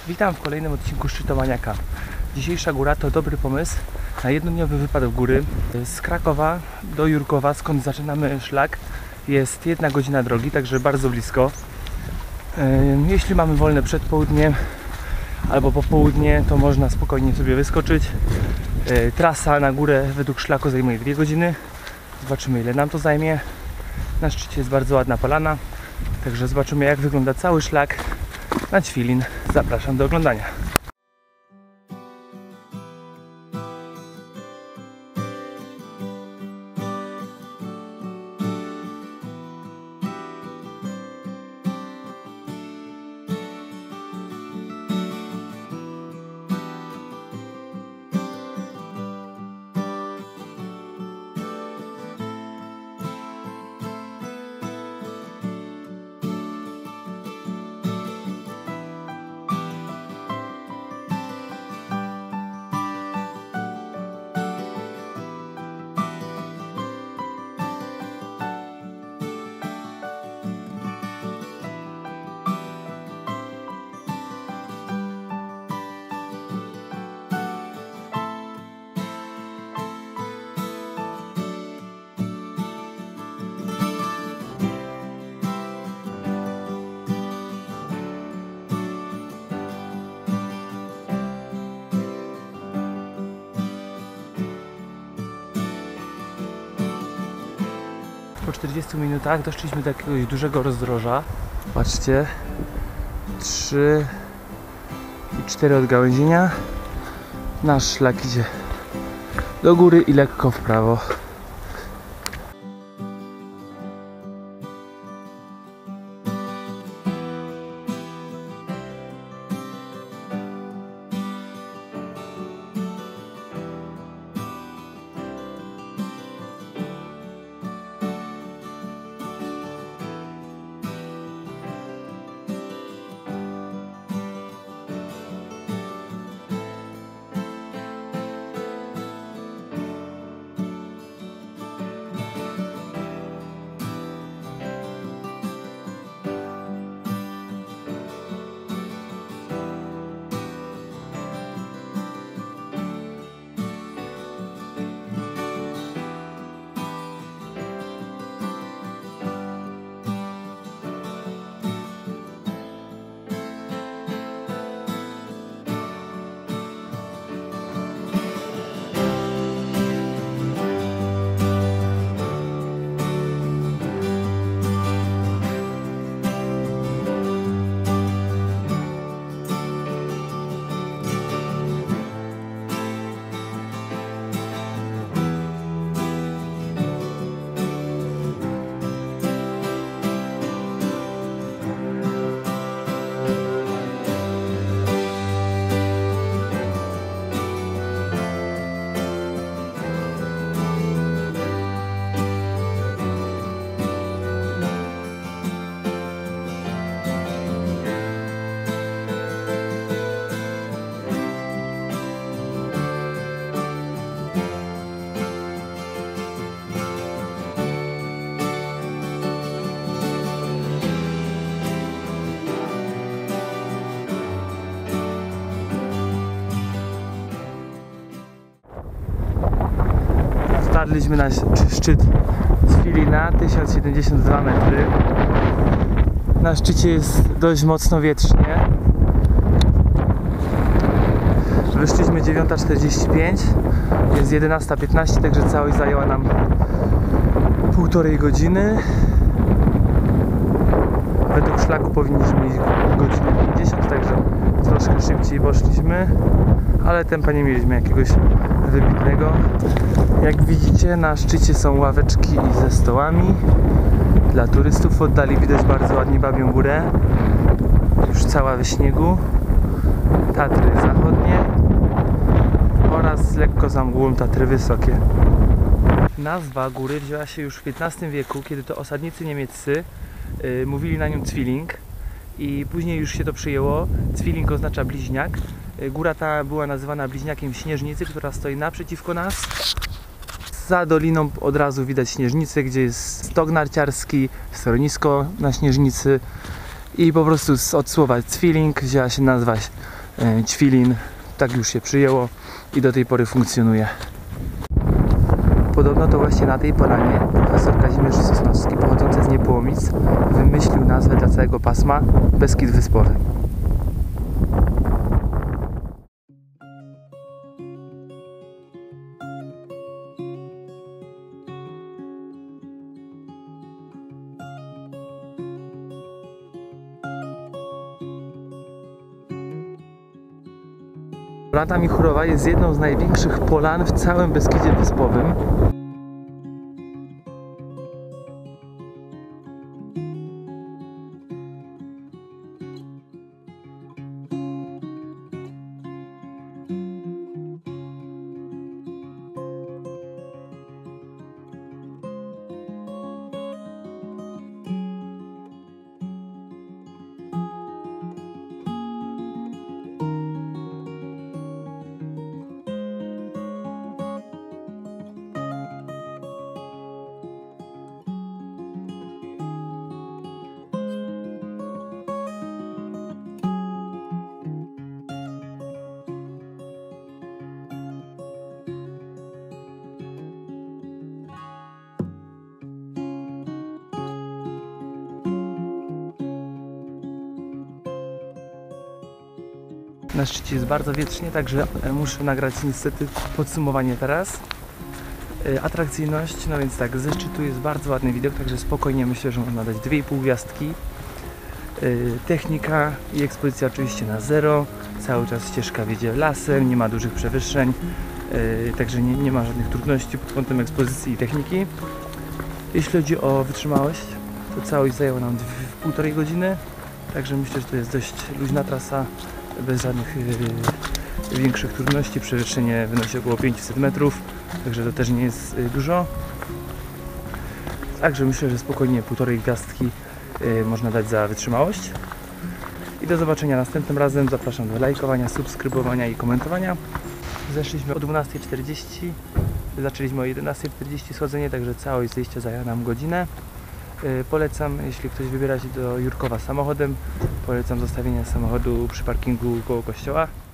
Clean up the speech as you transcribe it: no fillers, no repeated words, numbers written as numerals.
Witam w kolejnym odcinku Szczytomaniaka. Dzisiejsza góra to dobry pomysł na jednodniowy wypad w góry. Z Krakowa do Jurkowa, skąd zaczynamy szlak, jest 1 godzina drogi, także bardzo blisko. Jeśli mamy wolne przed południem albo po południe, to można spokojnie sobie wyskoczyć. Trasa na górę według szlaku zajmuje 2 godziny. Zobaczymy, ile nam to zajmie. Na szczycie jest bardzo ładna polana, także zobaczymy, jak wygląda cały szlak na Ćwilin. Zapraszam do oglądania. Po 40 minutach doszliśmy do jakiegoś dużego rozdroża. Patrzcie, 3 i 4 odgałęzienia. Nasz szlak idzie do góry i lekko w prawo. Dotarliśmy na szczyt Ćwilina, 1072 metry. Na szczycie jest dość mocno wietrznie. Wyszliśmy 9:45, jest 11:15, także całość zajęła nam 1,5 godziny. Według szlaku powinniśmy iść godzinę 50, także troszkę szybciej poszliśmy, ale tempa nie mieliśmy jakiegoś wybitnego. Jak widzicie, na szczycie są ławeczki ze stołami dla turystów. W oddali widać bardzo ładnie Babią Górę, już cała we śniegu, Tatry zachodnie oraz lekko za mgłą Tatry wysokie. Nazwa góry wzięła się już w XV wieku, kiedy to osadnicy niemieccy mówili na nią Zwilling i później już się to przyjęło. Zwilling oznacza bliźniak. Góra ta była nazywana bliźniakiem Śnieżnicy, która stoi naprzeciwko nas. Za doliną od razu widać Śnieżnicę, gdzie jest stok narciarski, schronisko na Śnieżnicy i po prostu od słowa Zwilling wzięła się nazwa Ćwilin. Tak już się przyjęło i do tej pory funkcjonuje. Podobno to właśnie na tej polanie profesor Kazimierz Sosnowski, pochodzący z Niepołomic, wymyślił nazwę dla całego pasma Beskid Wyspowy. Polana Michurowa jest jedną z największych polan w całym Beskidzie Wyspowym. Na szczycie jest bardzo wietrznie, także muszę nagrać niestety podsumowanie teraz. Atrakcyjność, no więc tak, ze szczytu jest bardzo ładny widok, także spokojnie myślę, że można dać 2,5 gwiazdki. Technika i ekspozycja oczywiście na zero, cały czas ścieżka wiedzie lasem, nie ma dużych przewyższeń, także nie ma żadnych trudności pod kątem ekspozycji i techniki. Jeśli chodzi o wytrzymałość, to całość zajęła nam 1,5 godziny, także myślę, że to jest dość luźna trasa, bez żadnych większych trudności. Przewyższenie wynosi około 500 metrów, także to też nie jest dużo. Także myślę, że spokojnie 1,5 gwiazdki można dać za wytrzymałość. I do zobaczenia następnym razem. Zapraszam do lajkowania, subskrybowania i komentowania. Zeszliśmy o 12:40, zaczęliśmy o 11:40 schodzenie, także całość zejścia zajęła nam godzinę. Polecam, jeśli ktoś wybiera się do Jurkowa samochodem, polecam zostawienie samochodu przy parkingu koło kościoła.